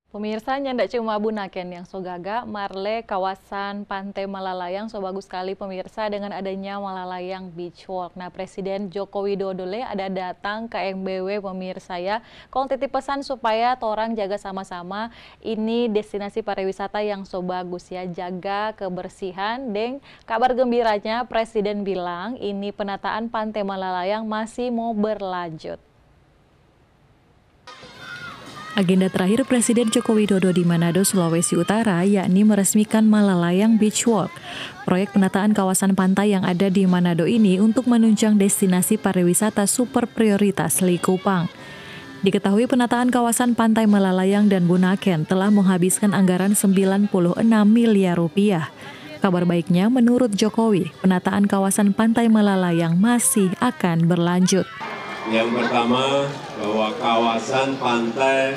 Pemirsa, ndak cuma Bunaken yang so gaga, Marle kawasan Pantai Malalayang so bagus sekali pemirsa dengan adanya Malalayang Beach Walk. Nah, Presiden Joko Widodo ada datang ke MBW pemirsa ya. Kalau titip pesan supaya torang jaga sama-sama ini destinasi pariwisata yang so bagus ya, jaga kebersihan. Deng kabar gembiranya Presiden bilang ini penataan Pantai Malalayang masih mau berlanjut. Agenda terakhir Presiden Joko Widodo di Manado, Sulawesi Utara, yakni meresmikan Malalayang Beach Walk. Proyek penataan kawasan pantai yang ada di Manado ini untuk menunjang destinasi pariwisata super prioritas Likupang. Diketahui penataan kawasan pantai Malalayang dan Bunaken telah menghabiskan anggaran 96 miliar rupiah. Kabar baiknya, menurut Jokowi, penataan kawasan pantai Malalayang masih akan berlanjut. Yang pertama, bahwa kawasan pantai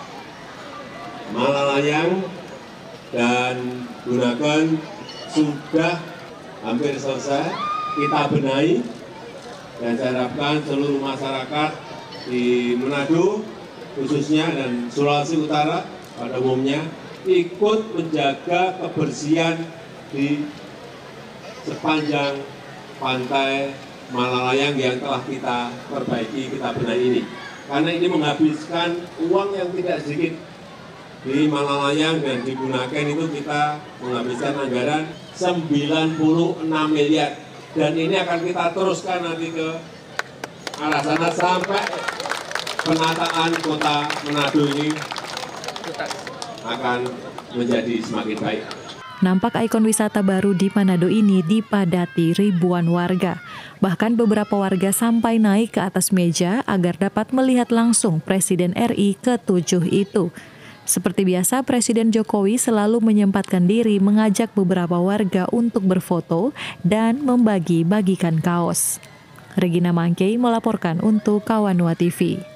Malalayang dan Bunaken sudah hampir selesai kita benahi, dan saya harapkan seluruh masyarakat di Manado khususnya dan Sulawesi Utara pada umumnya ikut menjaga kebersihan di sepanjang pantai Malalayang yang telah kita perbaiki, kita benahi ini. Karena ini menghabiskan uang yang tidak sedikit. Di Malalayang dan di Bunaken itu kita menghabiskan anggaran 96 miliar. Dan ini akan kita teruskan nanti ke arah sana sampai penataan kota Manado ini akan menjadi semakin baik. Nampak ikon wisata baru di Manado ini dipadati ribuan warga. Bahkan beberapa warga sampai naik ke atas meja agar dapat melihat langsung Presiden RI ke-7 itu. Seperti biasa, Presiden Jokowi selalu menyempatkan diri mengajak beberapa warga untuk berfoto dan membagi-bagikan kaos. Regina Mangkei melaporkan untuk Kawanua TV.